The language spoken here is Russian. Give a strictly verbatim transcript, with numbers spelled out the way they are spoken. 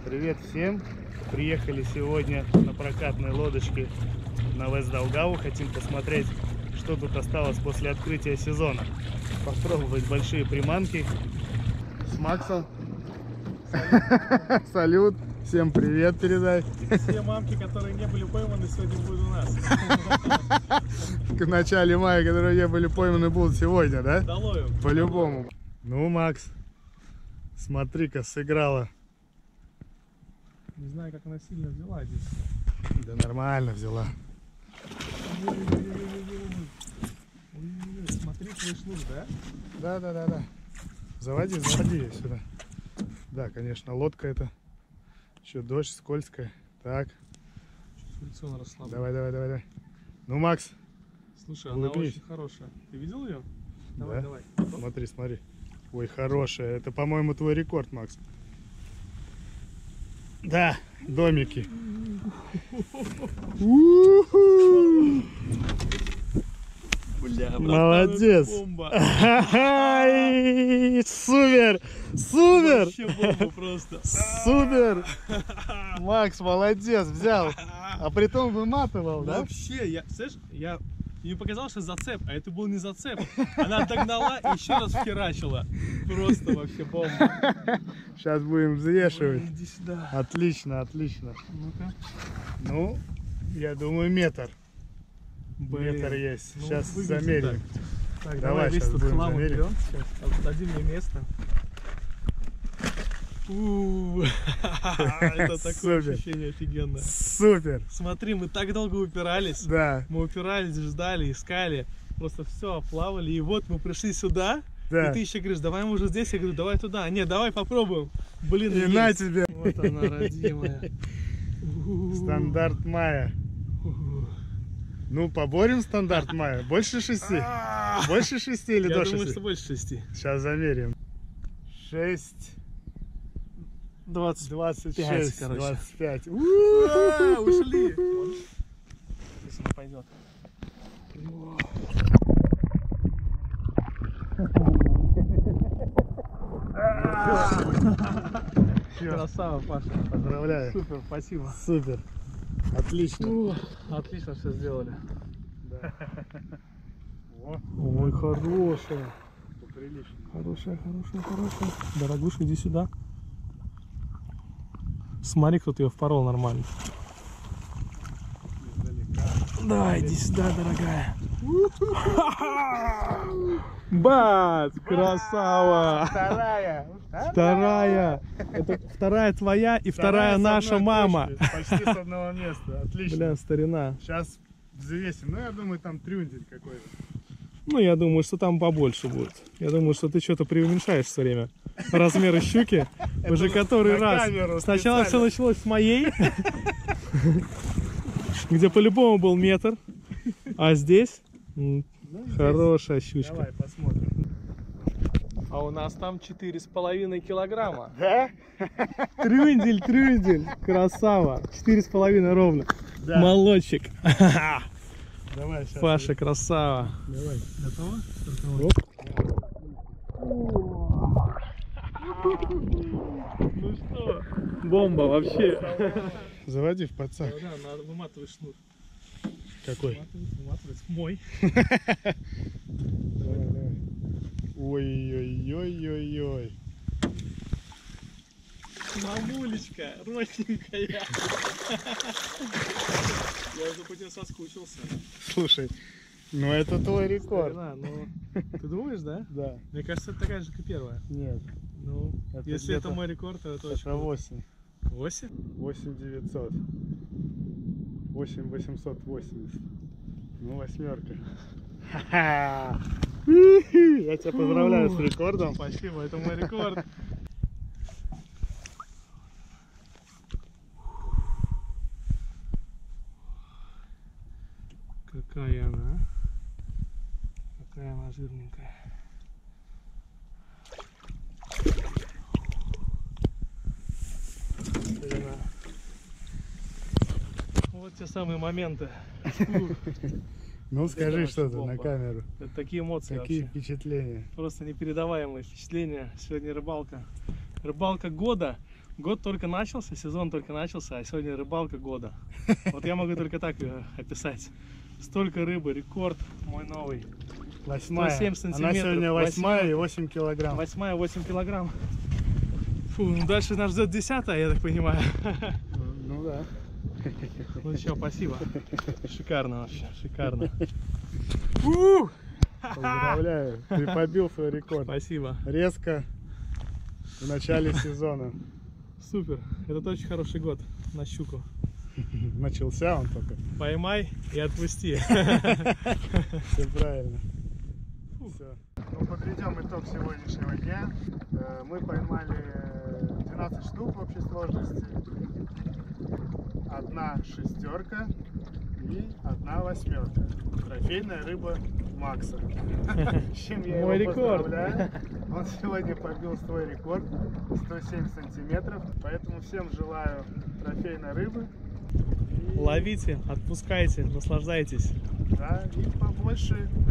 Привет всем! Приехали сегодня на прокатной лодочке на Вест-Даугаву. Хотим посмотреть, что тут осталось после открытия сезона. Попробовать большие приманки с Максом. Салют! Всем привет передай! Все мамки, которые не были пойманы, сегодня будут у нас. В начале мая, которые не были пойманы, будут сегодня, да? Долою. По-любому. Ну, Макс, смотри-ка, сыграла. Не знаю, как она сильно взяла здесь. Да нормально взяла. Смотри, твой шнур, да? Да, да, да, да. Заводи, заводи ее сюда. Да, конечно, лодка это. Еще дождь, скользкая. Так. Лицо она расслабила. Давай, давай, давай, давай. Ну, Макс. Слушай, она улыбнись. очень хорошая. Ты видел ее? Давай, Да? давай. Смотри, смотри. Ой, хорошая. Это, по-моему, твой рекорд, Макс. Да, домики. Бля, молодец. Бомба. Ай, супер, супер. Вообще бомба просто. Супер. Макс, молодец, взял. А при том выматывал, да? Вообще, я, слышишь, я... Мне показалось, что зацеп, а это был не зацеп. Она догнала и еще раз вхерачила. Просто вообще бомба. Сейчас будем взвешивать. Ой, иди сюда. Отлично, отлично. Ну-ка. Ну, я думаю, метр. Блин. Метр есть. Ну, Сейчас выглядит замерим. Так, так Давай, давай, весь сейчас тут будем хлам замерить. уберем. Сейчас, отдадим мне место. У-у-у. Это такое Супер. ощущение офигенное. Супер. Смотри, мы так долго упирались. Да, Мы упирались, ждали, искали. Просто все, оплавали. И вот мы пришли сюда. да. И ты еще говоришь, давай мы уже здесь. Я говорю, давай туда. Нет, давай попробуем. Блин, И есть. на тебе. Вот она, родимая. Стандарт мая. Ну, поборем стандарт мая. Больше шести. Больше шести или Я до думаю, шести? что больше шести. Сейчас замерим. Шесть. Двадцать. Двадцать Пять, шесть. короче. Двадцать пять. А, ушли. Если он пойдет. Красава, Паша. Поздравляю. Супер, спасибо. Супер. Отлично. Ух, отлично все сделали. Да. О, Ой, хорошая. поприлично. Хорошая, хорошая, хорошая. Дорогуша, иди сюда. Смотри, кто-то ее впорол нормально. Издалека. Да, иди сюда, дорогая. Бац! Красава! Вторая. Вторая. Это вторая твоя и вторая с наша одной мама. точки, почти с одного места. Отлично. Бля, старина. Сейчас взвесим. Ну, я думаю, там трюндель какой-то. Ну, я думаю, что там побольше будет. Я думаю, что ты что-то преуменьшаешь все время. Размеры щуки. Уже который раз. Сначала все началось с моей, где по-любому был метр. А здесь хорошая щучка. Давай посмотрим. А у нас там четыре с половиной килограмма. Да? Трюндель, трюндель. Красава. Четыре с половиной ровно. Да. Молодчик. Давай сейчас. Паша, красава. Давай. Готова? Ну что? Бомба вообще. Заводи в подсак. Да, надо выматывать шнур. Какой? Выматывать, выматывать. Мой. Давай, давай. Ой-ой-ой-ой-ой. Мамулечка, родненькая. Я уже по тебе соскучился. Слушай, ну это твой рекорд. Да, ну, ты думаешь, да? Да. Мне кажется, это такая же, как и первая. Нет. Ну, Это если это где-то- мой рекорд, то это очень Это круто. восемь. Восемь? восемь девятьсот. восемь восемьсот восемьдесят. Ну, восьмерка. Ха-ха! Я тебя поздравляю с рекордом. Спасибо, это мой рекорд. Какая она, а? Какая она жирненькая. Старина. Вот те самые моменты. Ну, скажи Это что-то бомба. на камеру. Это такие эмоции Какие вообще. впечатления? Просто непередаваемые впечатления. Сегодня рыбалка. Рыбалка года. Год только начался, сезон только начался, а сегодня рыбалка года. Вот я могу только так ее описать. Столько рыбы, рекорд мой новый. Восьмая. сто семь Она сантиметров. сегодня восьмая и восемь килограмм. Восьмая, восемь килограмм. Фу, ну дальше нас ждет десятая, я так понимаю. Ну да. Ну что, спасибо. Шикарно вообще, шикарно. Поздравляю, ты побил свой рекорд. Спасибо. Резко в начале сезона. Супер, это очень хороший год на щуку. Начался он только. Поймай и отпусти. Все правильно. Все. Ну, подведем итог сегодняшнего дня. Мы поймали двенадцать штук в общей сложности. Одна шестерка и одна восьмерка. Трофейная рыба Макса. С чем я Мой его рекорд. поздравляю. Он сегодня побил свой рекорд сто семь сантиметров. Поэтому всем желаю трофейной рыбы. И, Ловите, отпускайте, наслаждайтесь. да, и побольше